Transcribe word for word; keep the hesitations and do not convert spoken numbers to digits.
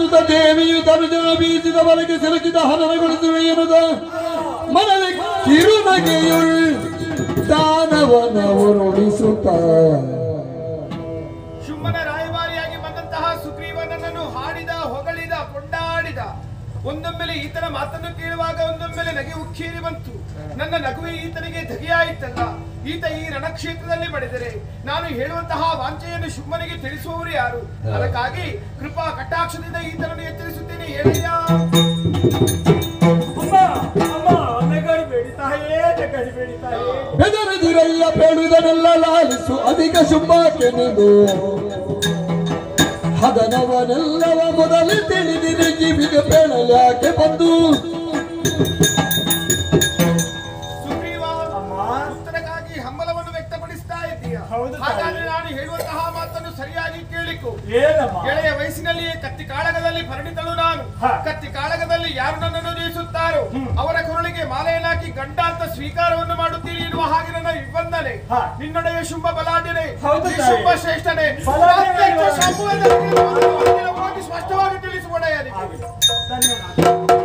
ಅಂತ ದೇವಿಯು ತನುಜನ ಬೀಸಿದ ಬಲಕ್ಕೆ ಸಿಲುಕಿದ ಹನನಗೊಳಿಸುವೆ ಎನ್ನುದ ಮನದ ಕಿರುನಗೆಯುಳ್ ದಾನವನ ಉರುಳಿಸುತ್ತ ಶುಂಭನ ರಾಯಭಾರಿಯಾಗಿ ಬಂದಂತಹ ಸುಗ್ರೀವನನ್ನು ಹಾಡಿದ ಹೊಗಳಿದ ಕೊಂಡಾಡಿದ. ಒಂದೊಮ್ಮೆಲೆ ಈತನ ಮಾತನ್ನು ಕೇಳುವಾಗ ಒಂದೊಮ್ಮೆಲೆ ನಗೆ ಉಕ್ಕೇರಿ ಬಂತು. ನನ್ನ ನಗುವೆ ಈತನಿಗೆ ಧಗೆಯಾಯಿತಲ್ಲ. ಈತ ಈ ರಣಕ್ಷೇತ್ರದಲ್ಲಿ ಬಡಿದರೆ ನಾನು ಹೇಳುವಂತಹ ವಾಂಚೆಯನ್ನು ಶುಂಭನಿಗೆ ತಿಳಿಸುವವರು ಯಾರು? ಅದಕ್ಕಾಗಿ ಕೃಪಾ ಕಟಾಕ್ಷದಿಂದ ಈತನನ್ನು ಎಚ್ಚರಿಸುತ್ತೇನೆ. ಹೇಳಿಯ ಬೆದರಿದಿರಯ್ಯ ಬೇಡುವುದನ್ನೆಲ್ಲ ಲಾಲಿಸು ಅಧಿಕ ಶುಂಭಕ್ಕೆನೆದು ಹದನವನೆಲ್ಲವ ಮೊದಲು ತಿಳಿದಿರಿ ಕಿವಿಗೆ ಬೇಳಲ್ಯಾಕೆ ಬಂದು ಸುಗ್ರೀವ ಉತ್ತರಕ್ಕಾಗಿ ಹಂಬಲವನ್ನು ವ್ಯಕ್ತಪಡಿಸ್ತಾ ಇದ್ದೀಯ. ಹಾಗಾದ್ರೆ ನಾನು ಹೇಳುವಂತಹ ಮಾತನ್ನು ಸರಿಯಾಗಿ ಕೇಳಿಕೊ. ಗೆಳೆಯ ವಯಸ್ಸಿನಲ್ಲಿಯೇ ಕತ್ತಿ ಕಾಳಗದಲ್ಲಿ ಪರಿಣಿತಳು ನಾನು. ಕತ್ತಿ ಕಾಳಗದಲ್ಲಿ ಯಾರು ನನ್ನನ್ನು ಜಯಿಸುತ್ತಾರೋ ಅವರ ಕೊರಳಿಗೆ ಮಾಲೆಯನ್ನಾಕಿ ಗಂಡ ಅಂತ ಸ್ವೀಕಾರವನ್ನು ಮಾಡುತ್ತೀರಿ ಎನ್ನುವ ಹಾಗೆ ನನ್ನ ನಿಬಂಧನೆ. ನಿನ್ನೊಡೆಯ ಶುಂಭ ಬಲಾಢ್ಯನೇ, ಶುಂಭ ಶ್ರೇಷ್ಠನೇ, ಹೋಗಿ ಸ್ಪಷ್ಟವಾಗಿ ತಿಳಿಸುವಡೆಯ.